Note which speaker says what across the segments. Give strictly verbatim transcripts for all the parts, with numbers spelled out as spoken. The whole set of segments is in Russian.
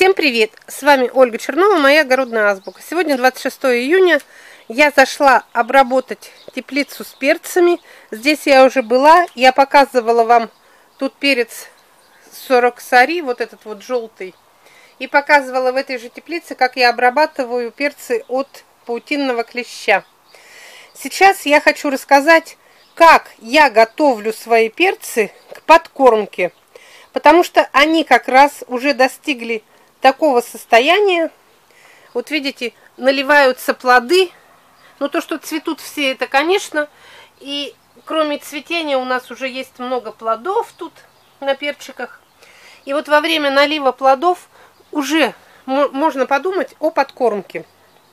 Speaker 1: Всем привет! С вами Ольга Чернова, моя огородная азбука. Сегодня двадцать шестое июня. Я зашла обработать теплицу с перцами. Здесь я уже была. Я показывала вам тут перец сорок сари, вот этот вот желтый. И показывала в этой же теплице, как я обрабатываю перцы от паутинного клеща. Сейчас я хочу рассказать, как я готовлю свои перцы к подкормке. Потому что они как раз уже достигли такого состояния. Вот видите, наливаются плоды. Но то, что цветут все, это, конечно. И кроме цветения у нас уже есть много плодов тут на перчиках. И вот во время налива плодов уже можно подумать о подкормке.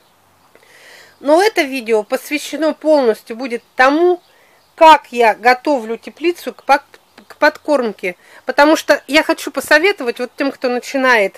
Speaker 1: Но это видео посвящено полностью будет тому, как я готовлю теплицу к подкормке. К подкормке, потому что я хочу посоветовать вот тем, кто начинает,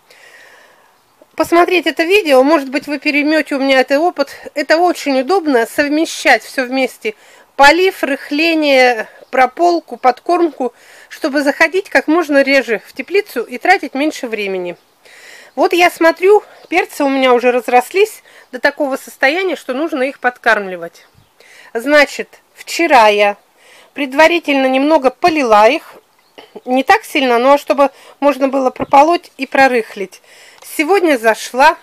Speaker 1: посмотреть это видео. Может быть, вы переймете у меня этот опыт. Это очень удобно совмещать все вместе: полив, рыхление, прополку, подкормку, чтобы заходить как можно реже в теплицу и тратить меньше времени. Вот я смотрю, перцы у меня уже разрослись до такого состояния, что нужно их подкармливать. Значит, вчера я предварительно немного полила их, не так сильно, но чтобы можно было прополоть и прорыхлить. Сегодня зашла,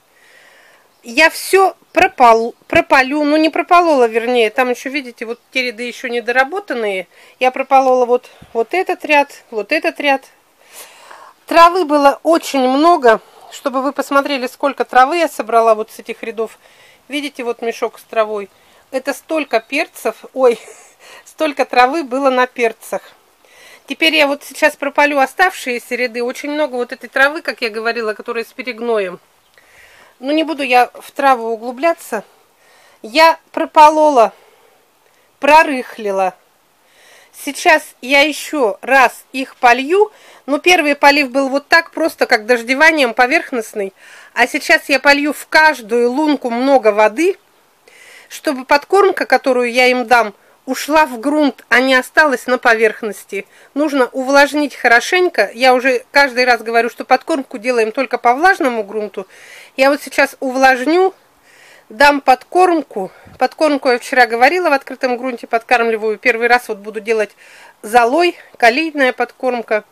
Speaker 1: я все пропал, прополю, ну не прополола, вернее, там еще, видите, вот те ряды еще недоработанные. Я прополола вот, вот этот ряд, вот этот ряд. Травы было очень много, чтобы вы посмотрели, сколько травы я собрала вот с этих рядов. Видите, вот мешок с травой. Это столько перцев, ой, столько травы было на перцах. Теперь я вот сейчас прополю оставшиеся ряды. Очень много вот этой травы, как я говорила, которая с перегноем. Но не буду я в траву углубляться. Я прополола, прорыхлила. Сейчас я еще раз их полью. Но первый полив был вот так, просто как дождеванием, поверхностный. А сейчас я полью в каждую лунку много воды, чтобы подкормка, которую я им дам, ушла в грунт, а не осталась на поверхности. Нужно увлажнить хорошенько. Я уже каждый раз говорю, что подкормку делаем только по влажному грунту. Я вот сейчас увлажню, дам подкормку. Подкормку я вчера говорила, в открытом грунте подкармливаю. Первый раз вот буду делать золой, калийная подкормка.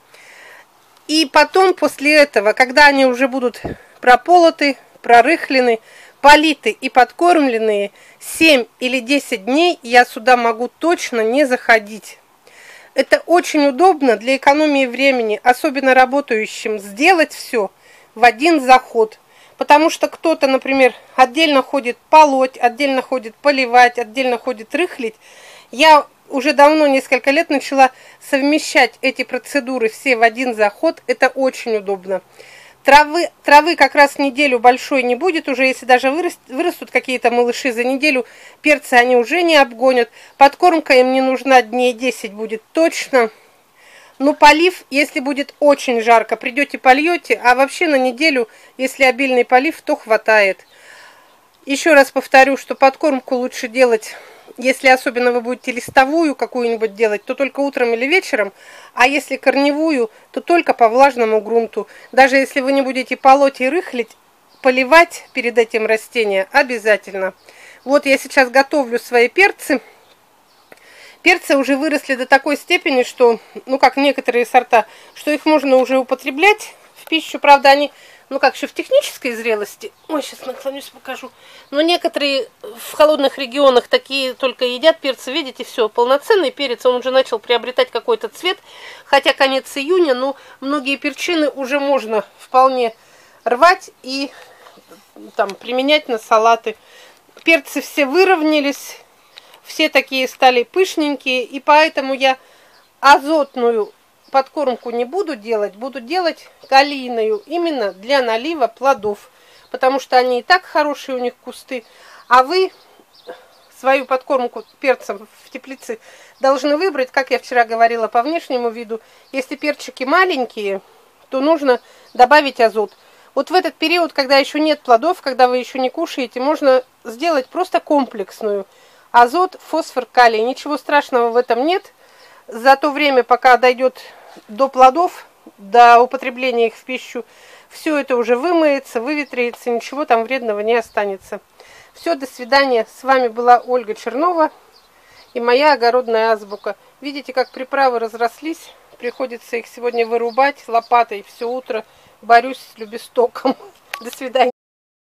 Speaker 1: И потом, после этого, когда они уже будут прополоты, прорыхлены, политы и подкормленные, семь или десять дней я сюда могу точно не заходить. Это очень удобно для экономии времени, особенно работающим, сделать все в один заход. Потому что кто-то, например, отдельно ходит полоть, отдельно ходит поливать, отдельно ходит рыхлить. Я уже давно, несколько лет, начала совмещать эти процедуры все в один заход. Это очень удобно. Травы, травы как раз неделю большой не будет уже, если даже вырастут, вырастут какие-то малыши за неделю, перцы они уже не обгонят. Подкормка им не нужна, дней десять будет точно. Но полив, если будет очень жарко, придете польете, а вообще на неделю, если обильный полив, то хватает. Еще раз повторю, что подкормку лучше делать, если особенно вы будете листовую какую-нибудь делать, то только утром или вечером, а если корневую, то только по влажному грунту. Даже если вы не будете полоть и рыхлить, поливать перед этим растения обязательно. Вот я сейчас готовлю свои перцы. Перцы уже выросли до такой степени, что, ну как некоторые сорта, что их можно уже употреблять в пищу. Правда, они, ну как еще в технической зрелости. Ой, сейчас наклонюсь, покажу. Но некоторые в холодных регионах такие только едят перцы. Видите, все, полноценный перец, он уже начал приобретать какой-то цвет. Хотя конец июня, но многие перчины уже можно вполне рвать и там применять на салаты. Перцы все выровнялись, все такие стали пышненькие, и поэтому я азотную подкормку не буду делать, буду делать калийную именно для налива плодов, потому что они и так хорошие, у них кусты, а вы свою подкормку перцем в теплице должны выбрать, как я вчера говорила, по внешнему виду. Если перчики маленькие, то нужно добавить азот. Вот в этот период, когда еще нет плодов, когда вы еще не кушаете, можно сделать просто комплексную. Азот, фосфор, калий. Ничего страшного в этом нет. За то время, пока дойдет до плодов, до употребления их в пищу, все это уже вымоется, выветрится, ничего там вредного не останется. Все, до свидания. С вами была Ольга Чернова и моя огородная азбука. Видите, как приправы разрослись? Приходится их сегодня вырубать лопатой. Все утро борюсь с любестоком. До свидания.